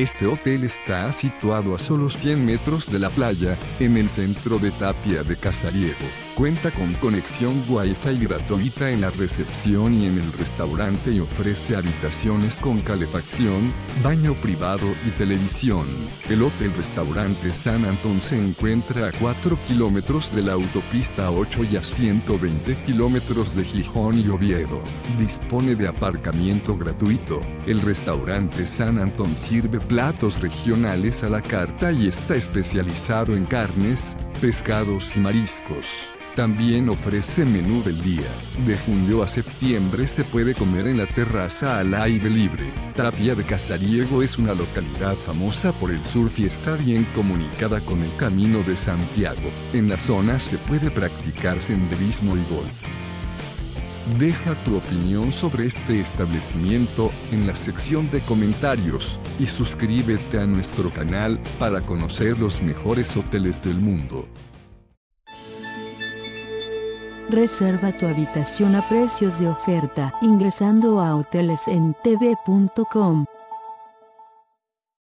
Este hotel está situado a solo 100 metros de la playa, en el centro de Tapia de Casariego. Cuenta con conexión Wi-Fi gratuita en la recepción y en el restaurante y ofrece habitaciones con calefacción, baño privado y televisión. El hotel-restaurante San Antón se encuentra a 4 kilómetros de la autopista 8 y a 120 kilómetros de Gijón y Oviedo. Dispone de aparcamiento gratuito. El restaurante San Antón sirve platos regionales a la carta y está especializado en carnes, pescados y mariscos. También ofrece menú del día. De junio a septiembre se puede comer en la terraza al aire libre. Tapia de Casariego es una localidad famosa por el surf y está bien comunicada con el Camino de Santiago. En la zona se puede practicar senderismo y golf. Deja tu opinión sobre este establecimiento en la sección de comentarios y suscríbete a nuestro canal para conocer los mejores hoteles del mundo. Reserva tu habitación a precios de oferta ingresando a hotelesentv.com.